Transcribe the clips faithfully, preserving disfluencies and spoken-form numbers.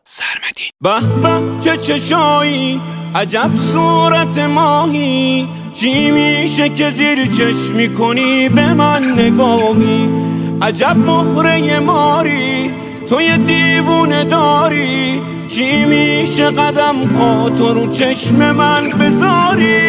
سرمدی. به به چه چشایی، عجب صورت ماهی، چی میشه که زیر چشمی کنی به من نگاهی؟ عجب مهره ماری، تو یه دیوونه داری، چی میشه قدم پا تو رو چشم من بذاری؟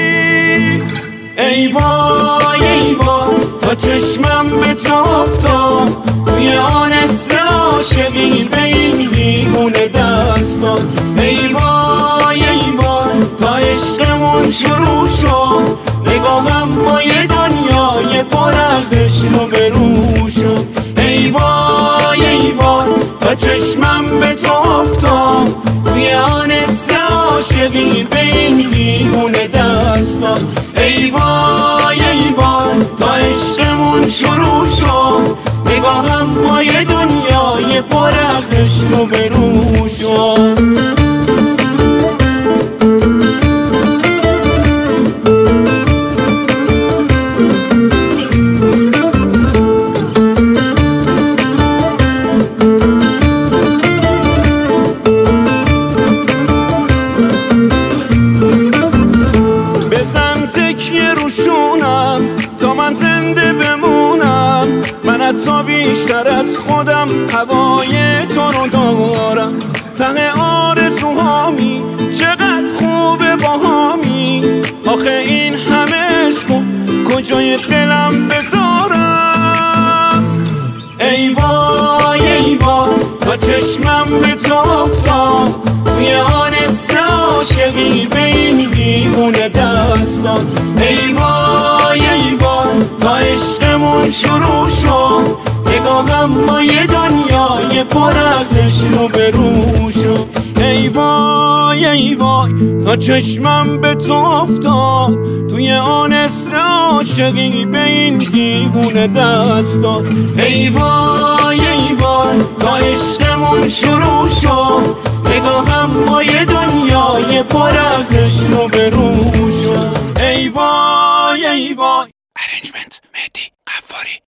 ای وای ای وای تا چشمم به تو افتاد، توی آنست عاشقی به این دیوونه دستان. ای وای ای وای تا عشقمون شروع شد، نگاهم با یه دنیای پر از عشق و برو شد. ای وای ای وای تا چشمم به تو افتاد، توی آنست عاشقی به این دیوونه دستان. ای وای ای وای تا عشقمون شروع شد، نگاهم با یه دنیای پر از عشق و برو شد. تا من زنده بمونم، من حتی بیشتر از خودم هوای تو رو دارم. ته آرزوهامی چقدر خوبه باهامی، آخه این همه عشق کجای دلم بذارم؟ ای وای ای وای تا چشمم به تو افتاد، توی آنست عاشقی به این دیوونه دستان. ای وای ای وای تا عشقمون شروع شد، نگاهم با یه دنیای پر از عشق و برو شد. ای وای ای وای تا چشمم به تو افتاد، توی آنست عاشقی به این دیوونه دستان. ای وای ای وای تا عشقمون شروع شد، نگاهم با یه دنیای پر از عشق و برو شد. ای وای ای وای. ارنجمنت مهدی قفاری.